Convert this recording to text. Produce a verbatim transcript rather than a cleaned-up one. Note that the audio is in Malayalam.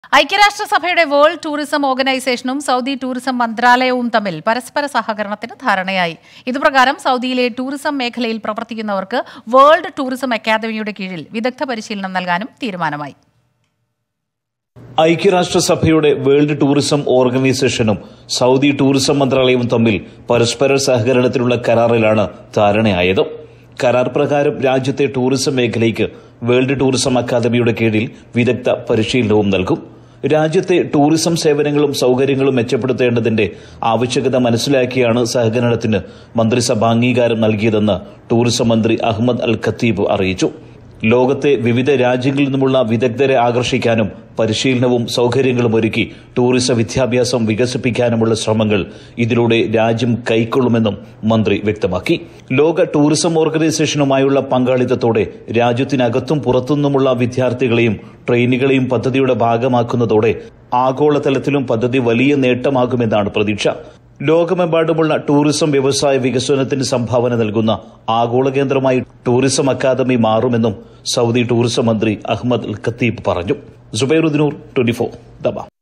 ഐക്യരാഷ്ട്രസഭയുടെ വേൾഡ് ടൂറിസം ഓർഗനൈസേഷനും സൗദി ടൂറിസം മന്ത്രാലയവും തമ്മിൽ പരസ്പര സഹകരണത്തിന് ധാരണയായി. ഇതുപ്രകാരം സൗദിയിലെ ടൂറിസം മേഖലയിൽ പ്രവർത്തിക്കുന്നവർക്ക് വേൾഡ് ടൂറിസം അക്കാദമിയുടെ കീഴിൽ വിദഗ്ധ പരിശീലനം നൽകാനും തീരുമാനമായി. ഐക്യരാഷ്ട്രസഭയുടെ വേൾഡ് ടൂറിസം ഓർഗനൈസേഷനും സൗദി ടൂറിസം മന്ത്രാലയവും തമ്മിൽ പരസ്പര സഹകരണത്തിനുള്ള കരാറിലാണ് ധാരണയായത്. കരാർ പ്രകാരം രാജ്യത്തെ ടൂറിസം മേഖലയ്ക്ക് വേൾഡ് ടൂറിസം അക്കാദമിയുടെ കീഴിൽ വിദഗ്ധ പരിശീലനവും നൽകും. രാജ്യത്തെ ടൂറിസം സേവനങ്ങളും സൌകര്യങ്ങളും മെച്ചപ്പെടുത്തേണ്ടതിന്റെ ആവശ്യകത മനസ്സിലാക്കിയാണ് സഹകരണത്തിന് മന്ത്രിസഭ അംഗീകാരം നൽകിയതെന്ന് ടൂറിസം മന്ത്രി അഹമ്മദ് അൽ ഖത്തീബ് അറിയിച്ചു. ലോകത്തെ വിവിധ രാജ്യങ്ങളിൽ നിന്നുമുള്ള വിദഗ്ധരെ ആകർഷിക്കാനും പരിശീലനവും സൌകര്യങ്ങളും ഒരുക്കി ടൂറിസം വിദ്യാഭ്യാസം വികസിപ്പിക്കാനുമുള്ള ശ്രമങ്ങൾ ഇതിലൂടെ രാജ്യം കൈക്കൊള്ളുമെന്നും മന്ത്രി വ്യക്തമാക്കി. ലോക ടൂറിസം ഓർഗനൈസേഷനുമായുള്ള പങ്കാളിത്തത്തോടെ രാജ്യത്തിനകത്തും പുറത്തുനിന്നുമുള്ള വിദ്യാർത്ഥികളെയും ട്രെയിനികളെയും പദ്ധതിയുടെ ഭാഗമാക്കുന്നതോടെ ആഗോളതലത്തിലും പദ്ധതി വലിയ നേട്ടമാകുമെന്നാണ് പ്രതീക്ഷ. ലോകമെമ്പാടുമുള്ള ടൂറിസം വ്യവസായ വികസനത്തിന് സംഭാവന നൽകുന്ന ആഗോള കേന്ദ്രമായി ടൂറിസം അക്കാദമി മാറുമെന്നും സൗദി ടൂറിസം മന്ത്രി അഹമ്മദ് അൽ ഖത്തീബ് പറഞ്ഞു. Zubairuddin twenty four Dawa.